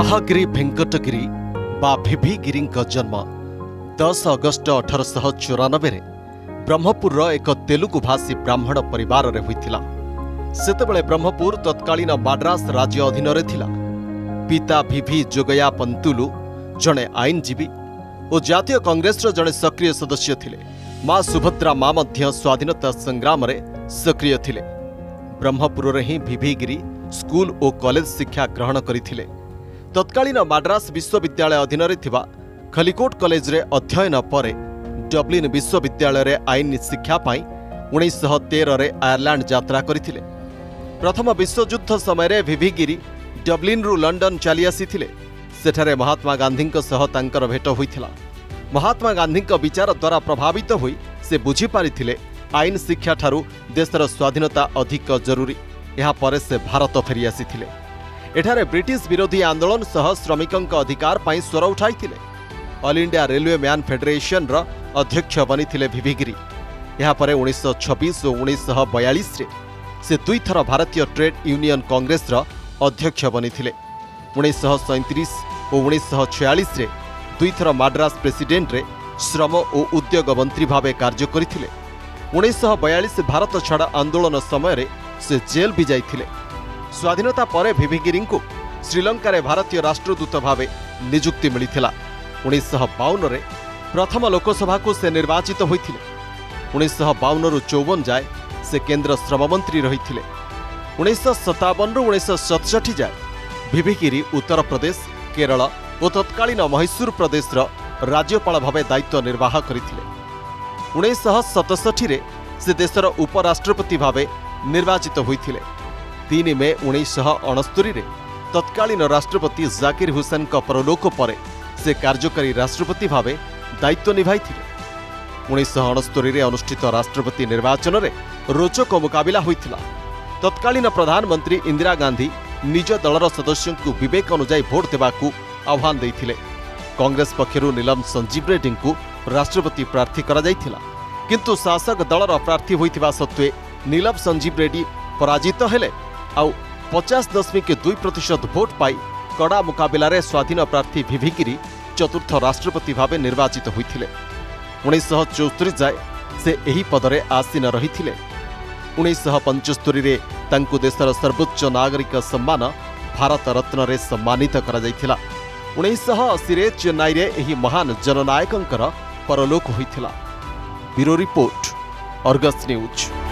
वराहगिरी भेंकटगिरी बा भिभिगिरी जन्म 10 अगस्ट 1894 ब्रह्मपुर एक तेलुगु भाषी ब्राह्मण परिवार रे होइथिला। सेतेबेले ब्रह्मपुर तत्कालीन माड्रास राज्य अधीन रे थिला। पिता भिभि जोगया पंतुलु जड़े आईनजीवी और जातीय कांग्रेस जड़े सक्रिय सदस्य थिले। मां सुभद्रा मां मध्य स्वाधीनता संग्राम रे सक्रिय थिले। ब्रह्मपुर ही भिभिगिरी स्कूल और कॉलेज शिक्षा ग्रहण करथिले। तत्कालीन माड्रास विश्वविद्यालय अधीन रे थिबा खलिकोट कॉलेज रे अध्ययन पर डब्लिन विश्वविद्यालय रे आईन शिक्षा पाई 1913 रे आयरलैंड यात्रा करथिले। प्रथम विश्वयुद्ध समय भिभिगिरी डब्लिन रु लंडन चली आसीथिले। सेठारे महात्मा गांधी सह तांकर भेट होइथिला। महात्मा गांधी विचार द्वारा प्रभावित होई से बुझी पारिथिले आईन शिक्षा ठारू देशर स्वाधीनता अधिक जरूरी। यहाँ पर से भारत फेरी आसीथिले। एठारे ब्रिटिश विरोधी आंदोलन सह श्रमिकों अधिकार पाई स्वर उठाइथिले। All India railway man federation रा अध्यक्ष बनिथिले भिभिगिरी। यहाँ पर 1926 और 1942 रे से दुई थर भारतीय ट्रेड यूनियन कांग्रेस रा अध्यक्ष बनिथिले। 1937 और 1946 रे दुई थर माड्रास प्रेसिडेंट रे श्रम और उद्योग मंत्री भावे कार्य करथिले। 1942 भारत छाड़ आंदोलन समय रे से जेल भी जाइथिले। स्वाधीनता पर भिभिगिरी को श्रीलंका रे भारतीय राष्ट्रदूत भावे नियुक्ति मिलिथिला। 1952 रे प्रथम लोकसभा को से निर्वाचित होइथिले। 1952 रु 54 जाए से केंद्र श्रम मंत्री रहिथिले। 1957 रु 1967 जाए भिभिगिरी उत्तर प्रदेश, केरल और तत्कालीन मैसूर प्रदेश राज्यपाल भावे दायित्व निर्वाह करथिले। 1967 रे से देशर उपराष्ट्रपति भावे निर्वाचित होइथिले। 3 मई 1969 रे तत्कालीन राष्ट्रपति जाकिर हुसैन का परलोक पर से कार्यकारी राष्ट्रपति भावे दायित्व निभाइथिले। 1969 रे अनुष्ठित राष्ट्रपति निर्वाचन रे रोचक मुकाबिला होइथिला। तत्कालीन प्रधानमंत्री इंदिरा गांधी निज दलर सदस्यों को विवेक अनुसार भोट देवाकू आह्वान देइथिले। कांग्रेस पक्षरु नीलम संजीव रेड्डी को राष्ट्रपति प्रार्थी करा जाइथिला, किंतु शासक दलर प्रार्थी होइथिबा सत्वे नीलम संजीव रेड्डी पराजित हेले आउ 50.2% भोट पाई कड़ा मुकाबिला रे स्वाधीन प्रार्थी भिभिगिरी चतुर्थ राष्ट्रपति भावे निर्वाचित होइथिले। 1974 जाए से एही पदरे आसीन रहिथिले। 1975 रे तांकु देशर सर्वोच्च नागरिक सम्मान भारत रत्न रे सम्मानित करा जाइथिला। 1980 रे चेन्नई रे एही महान जननायकंकर परलोक होइथिला। Bureau report, Argus news.